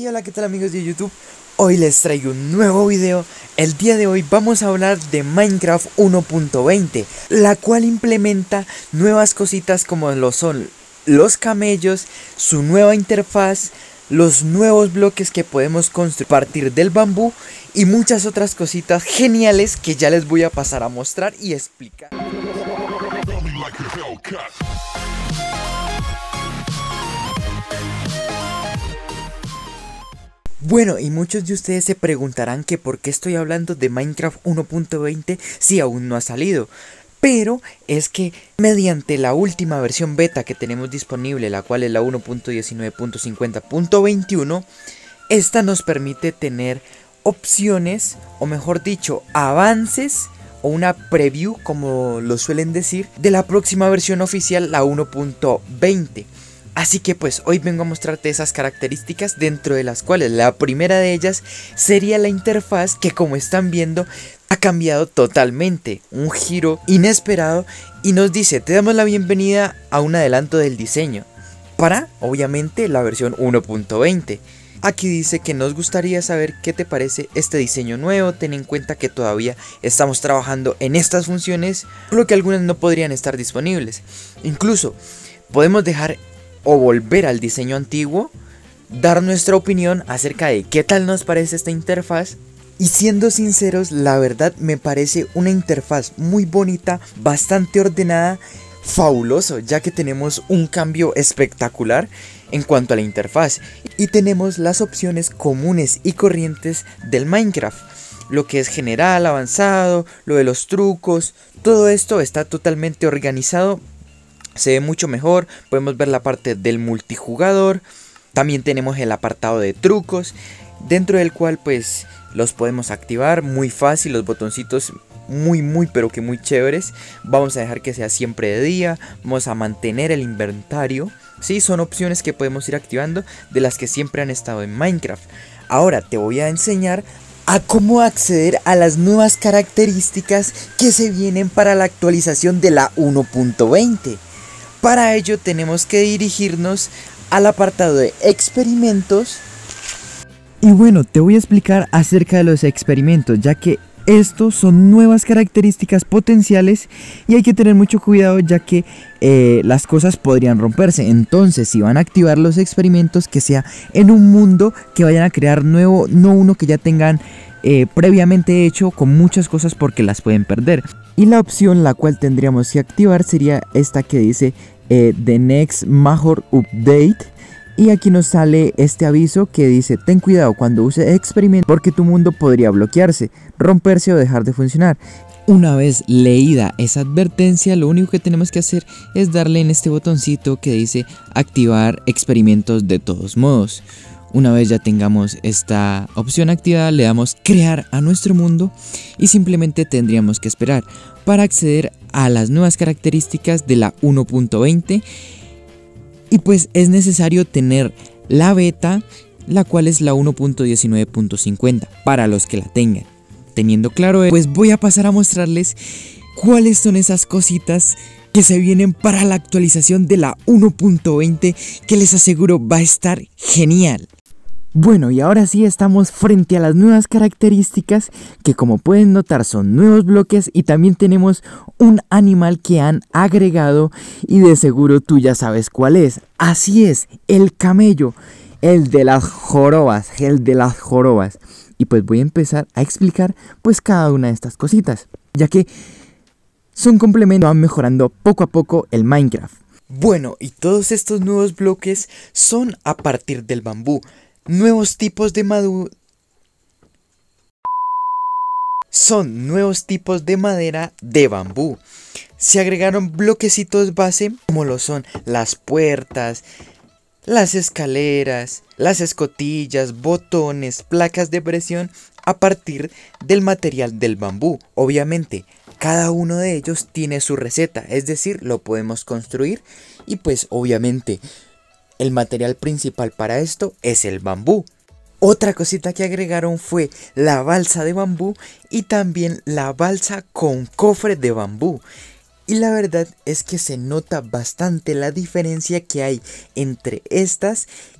Hola, ¿qué tal amigos de YouTube? Hoy les traigo un nuevo video. El día de hoy vamos a hablar de Minecraft 1.20, la cual implementa nuevas cositas como lo son los camellos, su nueva interfaz, los nuevos bloques que podemos construir a partir del bambú y muchas otras cositas geniales que ya les voy a pasar a mostrar y explicar. Bueno, y muchos de ustedes se preguntarán que por qué estoy hablando de Minecraft 1.20 si aún no ha salido. Pero es que mediante la última versión beta que tenemos disponible, la cual es la 1.19.50.21, esta nos permite tener opciones, o mejor dicho, avances o una preview, como lo suelen decir, de la próxima versión oficial, la 1.20. Así que pues hoy vengo a mostrarte esas características, dentro de las cuales la primera de ellas sería la interfaz, que como están viendo ha cambiado totalmente, un giro inesperado, y nos dice: te damos la bienvenida a un adelanto del diseño para obviamente la versión 1.20. Aquí dice que nos gustaría saber qué te parece este diseño nuevo. Ten en cuenta que todavía estamos trabajando en estas funciones, por lo que algunas no podrían estar disponibles. Incluso podemos dejar o volver al diseño antiguo, dar nuestra opinión acerca de qué tal nos parece esta interfaz. Y siendo sinceros, la verdad me parece una interfaz muy bonita, bastante ordenada, fabuloso, ya que tenemos un cambio espectacular en cuanto a la interfaz. Y tenemos las opciones comunes y corrientes del Minecraft, lo que es general, avanzado, lo de los trucos, todo esto está totalmente organizado. Se ve mucho mejor, podemos ver la parte del multijugador, también tenemos el apartado de trucos, dentro del cual pues los podemos activar muy fácil, los botoncitos pero que muy chéveres. Vamos a dejar que sea siempre de día, vamos a mantener el inventario, sí, son opciones que podemos ir activando, de las que siempre han estado en Minecraft. Ahora te voy a enseñar a cómo acceder a las nuevas características que se vienen para la actualización de la 1.20. Para ello tenemos que dirigirnos al apartado de experimentos. Y bueno, te voy a explicar acerca de los experimentos, ya que estos son nuevas características potenciales y hay que tener mucho cuidado, ya que las cosas podrían romperse. Entonces, si van a activar los experimentos, que sea en un mundo que vayan a crear nuevo, no uno que ya tengan previamente hecho con muchas cosas, porque las pueden perder. Y la opción la cual tendríamos que activar sería esta que dice The Next Major Update. Y aquí nos sale este aviso que dice: ten cuidado cuando use experimento, porque tu mundo podría bloquearse, romperse o dejar de funcionar. Una vez leída esa advertencia, lo único que tenemos que hacer es darle en este botoncito que dice activar experimentos de todos modos. Una vez ya tengamos esta opción activada, le damos crear a nuestro mundo y simplemente tendríamos que esperar para acceder a las nuevas características de la 1.20. Y pues es necesario tener la beta, la cual es la 1.19.50, para los que la tengan. Teniendo claro, pues voy a pasar a mostrarles cuáles son esas cositas que se vienen para la actualización de la 1.20, que les aseguro va a estar genial. Bueno, y ahora sí estamos frente a las nuevas características, que como pueden notar son nuevos bloques, y también tenemos un animal que han agregado y de seguro tú ya sabes cuál es. Así es, el camello, el de las jorobas, Y pues voy a empezar a explicar pues cada una de estas cositas, ya que son complementos, van mejorando poco a poco el Minecraft. Bueno, y todos estos nuevos bloques son a partir del bambú. Nuevos tipos de madera de bambú. Se agregaron bloquecitos base, como lo son las puertas, las escaleras, las escotillas, botones, placas de presión, a partir del material del bambú. Obviamente, cada uno de ellos tiene su receta, es decir, lo podemos construir, y pues obviamente el material principal para esto es el bambú. Otra cosita que agregaron fue la balsa de bambú y también la balsa con cofre de bambú. Y la verdad es que se nota bastante la diferencia que hay entre estas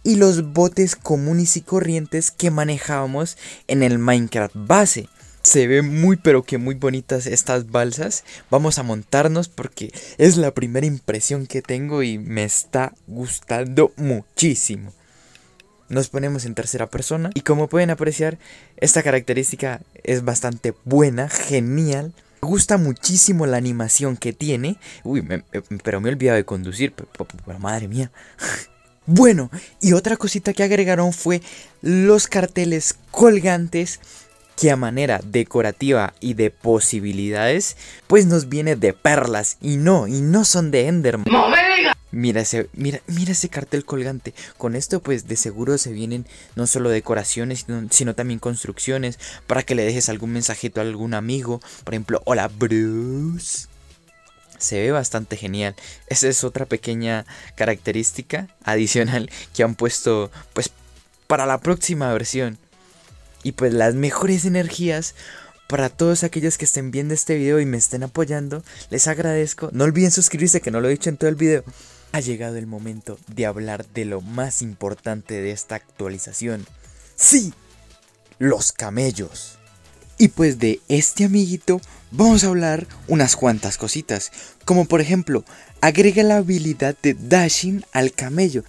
y los botes comunes y corrientes que manejábamos en el Minecraft base. Se ven muy pero que muy bonitas estas balsas. Vamos a montarnos porque es la primera impresión que tengo y me está gustando muchísimo. Nos ponemos en tercera persona y como pueden apreciar, esta característica es bastante buena, genial. Me gusta muchísimo la animación que tiene. Uy, pero me he olvidado de conducir, pero madre mía. Bueno, y otra cosita que agregaron fue los carteles colgantes que a manera decorativa y de posibilidades, pues nos viene de perlas y no son de Enderman. ¡No me digas! Mira ese cartel colgante. Con esto pues de seguro se vienen no solo decoraciones, sino también construcciones para que le dejes algún mensajito a algún amigo. Por ejemplo, hola Bruce. Se ve bastante genial. Esa es otra pequeña característica adicional que han puesto pues para la próxima versión. Y pues las mejores energías para todos aquellos que estén viendo este video y me estén apoyando. Les agradezco. No olviden suscribirse, que no lo he dicho en todo el video. Ha llegado el momento de hablar de lo más importante de esta actualización. ¡Sí! Los camellos. Y pues de este amiguito vamos a hablar unas cuantas cositas. Como por ejemplo, agrega la habilidad de dashing al camello.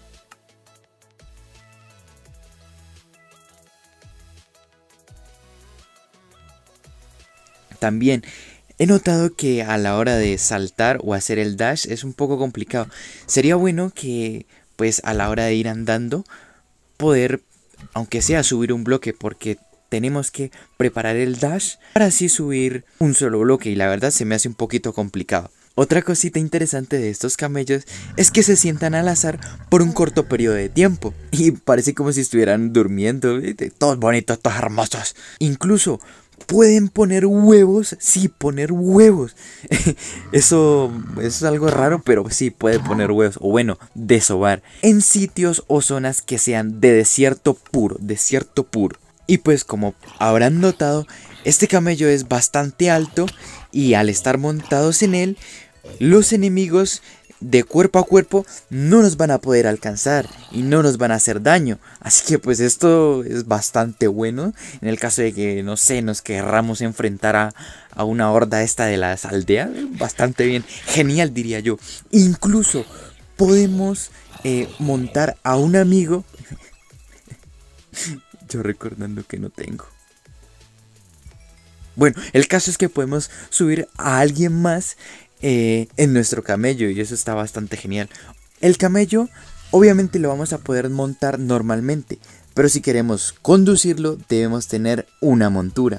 También he notado que a la hora de saltar o hacer el dash es un poco complicado. Sería bueno que pues a la hora de ir andando poder, aunque sea subir un bloque, porque tenemos que preparar el dash para así subir un solo bloque y la verdad se me hace un poquito complicado. Otra cosita interesante de estos camellos es que se sientan al azar por un corto periodo de tiempo y parece como si estuvieran durmiendo, todos bonitos, todos hermosos. Incluso pueden poner huevos, sí, poner huevos. Eso es algo raro, pero sí puede poner huevos, o bueno, desovar, en sitios o zonas que sean de desierto puro, desierto puro. Y pues como habrán notado, este camello es bastante alto y al estar montados en él, los enemigos de cuerpo a cuerpo no nos van a poder alcanzar y no nos van a hacer daño. Así que pues esto es bastante bueno en el caso de que, no sé, nos querramos enfrentar a una horda esta de las aldeas. Bastante bien, genial diría yo. Incluso podemos montar a un amigo. Yo recordando que no tengo. Bueno, el caso es que podemos subir a alguien más en nuestro camello y eso está bastante genial. El camello obviamente lo vamos a poder montar normalmente, pero si queremos conducirlo debemos tener una montura.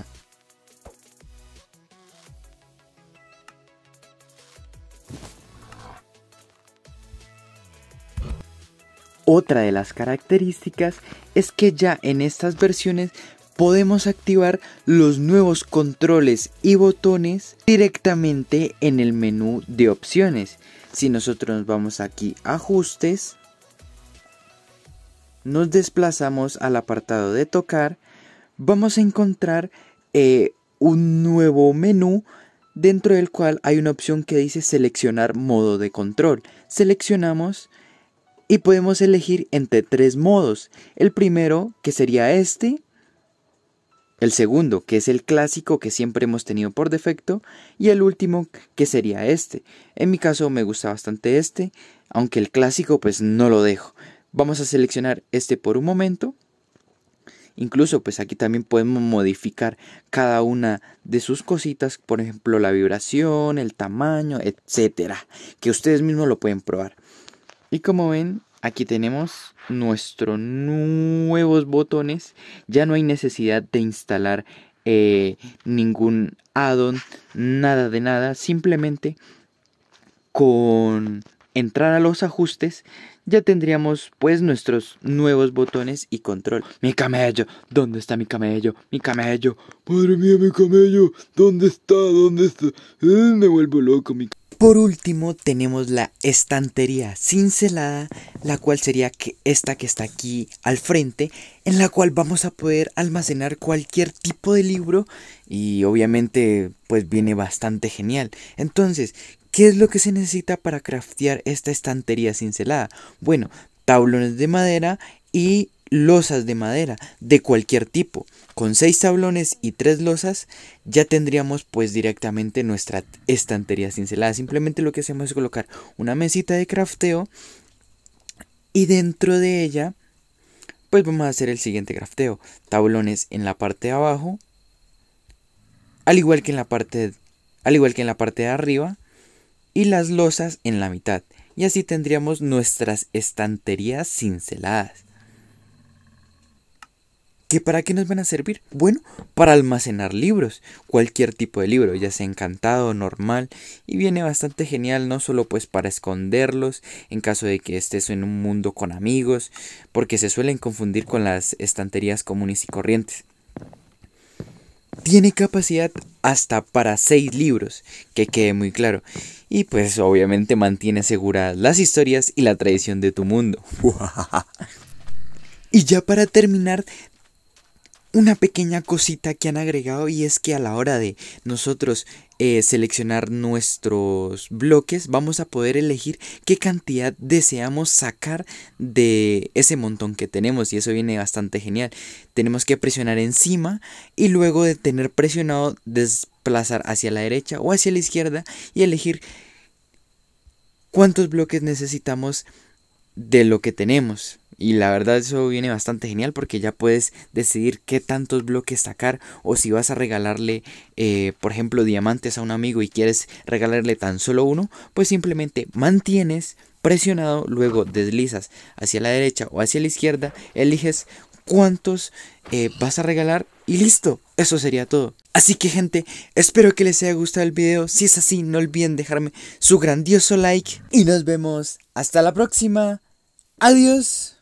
Otra de las características es que ya en estas versiones podemos activar los nuevos controles y botones directamente en el menú de opciones. Si nosotros nos vamos aquí a ajustes, nos desplazamos al apartado de tocar, vamos a encontrar un nuevo menú dentro del cual hay una opción que dice seleccionar modo de control. Seleccionamos y podemos elegir entre tres modos. El primero, que sería este. El segundo, que es el clásico que siempre hemos tenido por defecto. Y el último, que sería este. En mi caso me gusta bastante este, aunque el clásico pues no lo dejo. Vamos a seleccionar este por un momento. Incluso pues aquí también podemos modificar cada una de sus cositas. Por ejemplo la vibración, el tamaño, etcétera. Que ustedes mismos lo pueden probar. Y como ven, aquí tenemos nuestros nuevos botones. Ya no hay necesidad de instalar ningún add-on, nada de nada. Simplemente con entrar a los ajustes ya tendríamos pues nuestros nuevos botones y control. Mi camello, ¿dónde está mi camello? Mi camello, madre mía, mi camello, ¿dónde está? ¿Dónde está? Me vuelvo loco, mi camello. Por último tenemos la estantería cincelada, la cual sería esta que está aquí al frente, en la cual vamos a poder almacenar cualquier tipo de libro y obviamente pues viene bastante genial. Entonces, ¿qué es lo que se necesita para craftear esta estantería cincelada? Bueno, tablones de madera y losas de madera de cualquier tipo. Con 6 tablones y 3 losas ya tendríamos pues directamente nuestra estantería cincelada. Simplemente lo que hacemos es colocar una mesita de crafteo y dentro de ella pues vamos a hacer el siguiente crafteo. Tablones en la parte de abajo, al igual que en la parte de arriba, y las losas en la mitad. Y así tendríamos nuestras estanterías cinceladas. ¿Que para qué nos van a servir? Bueno, para almacenar libros, cualquier tipo de libro, ya sea encantado, normal, y viene bastante genial, no solo pues para esconderlos en caso de que estés en un mundo con amigos, porque se suelen confundir con las estanterías comunes y corrientes. Tiene capacidad hasta para 6 libros, que quede muy claro, y pues obviamente mantiene seguras las historias y la tradición de tu mundo. Y ya para terminar, una pequeña cosita que han agregado, y es que a la hora de nosotros seleccionar nuestros bloques vamos a poder elegir qué cantidad deseamos sacar de ese montón que tenemos, y eso viene bastante genial. Tenemos que presionar encima y luego de tener presionado desplazar hacia la derecha o hacia la izquierda y elegir cuántos bloques necesitamos de lo que tenemos. Y la verdad eso viene bastante genial porque ya puedes decidir qué tantos bloques sacar, o si vas a regalarle por ejemplo diamantes a un amigo y quieres regalarle tan solo uno, pues simplemente mantienes presionado, luego deslizas hacia la derecha o hacia la izquierda, eliges cuántos vas a regalar y listo, eso sería todo. Así que gente, espero que les haya gustado el video. Si es así, no olviden dejarme su grandioso like y nos vemos hasta la próxima. Adiós.